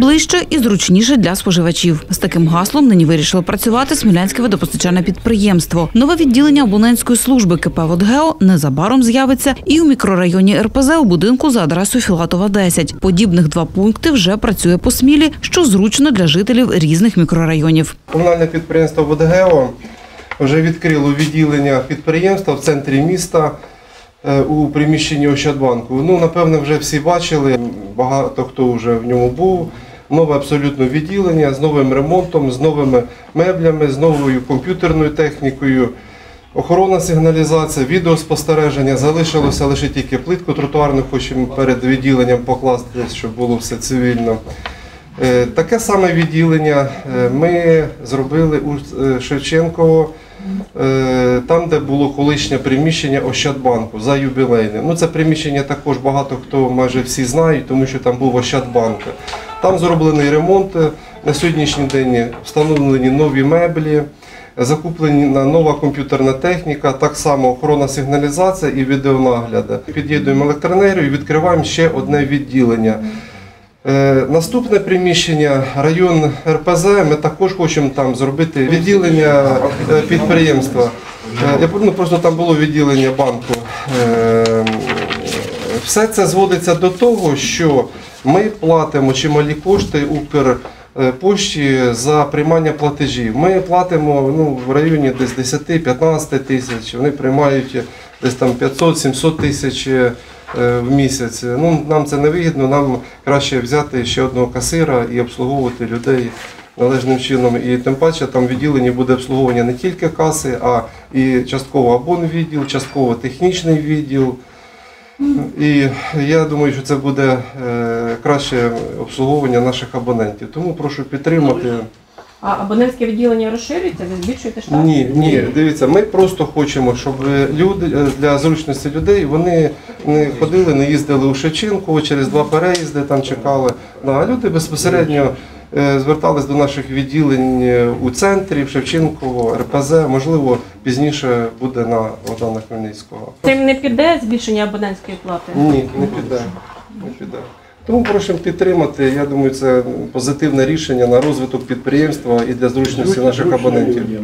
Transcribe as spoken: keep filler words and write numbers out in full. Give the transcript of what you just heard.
ближче і зручніше для споживачів. З таким гаслом нині вирішили працювати Смілянське водопостачальне підприємство. Нове відділення абонентської служби КП «Водгео» незабаром з'явиться і у мікрорайоні Ер Пе Зе у будинку за адресою Філатова, десять. Подібних два пункти вже працює по Смілі, що зручно для жителів різних мікрорайонів. Комунальне підприємство «Водгео» вже відкрило відділення підприємства в центрі міста у приміщенні Ощадбанку. Ну, напевно, вже всі бачили, багато хто вже в ньому був. Нове абсолютно відділення з новим ремонтом, з новими меблями, з новою комп'ютерною технікою. Охорона, сигналізація, відеоспостереження. Залишилося лише тільки плитку тротуарну, хочемо перед відділенням покласти, щоб було все цивільно. Таке саме відділення ми зробили у Шевченково, там, де було колишнє приміщення Ощадбанку за юбілейним. Ну, це приміщення також багато хто, майже всі знають, тому що там був Ощадбанк. Там зроблений ремонт, на сьогоднішній день встановлені нові меблі, закуплена нова комп'ютерна техніка, так само охорона, сигналізація і відеонагляд. Під'єднуємо електроенергію і відкриваємо ще одне відділення. Наступне приміщення, район Ер Пе Зе, ми також хочемо там зробити відділення підприємства. Ну, просто там було відділення банку. Все це зводиться до того, що ми платимо чималі кошти Укрпошті за приймання платежів. Ми платимо ну, в районі десь десять-п'ятнадцять тисяч, вони приймають десь там п'ятсот-сімсот тисяч в місяць. Ну, нам це не вигідно, нам краще взяти ще одного касира і обслуговувати людей належним чином. І тим паче там в відділенні буде обслуговування не тільки каси, а і частково абонвідділ, частково технічний відділ. І я думаю, що це буде краще обслуговування наших абонентів. Тому прошу підтримати. А абонентське відділення розширюється? Ви збільшуєте штат? Ні, ні, дивіться, ми просто хочемо, щоб люди, для зручності людей, вони не ходили, не їздили у Шевченково, через два переїзди там чекали. А люди безпосередньо звертались до наших відділень у центрі, в Шевченково, Ер Пе Зе, можливо, пізніше буде на Богдана Хмельницького. Цим не піде збільшення абонентської плати? Ні, не піде. Не піде. Тому просимо підтримати, я думаю, це позитивне рішення на розвиток підприємства і для зручності наших абонентів.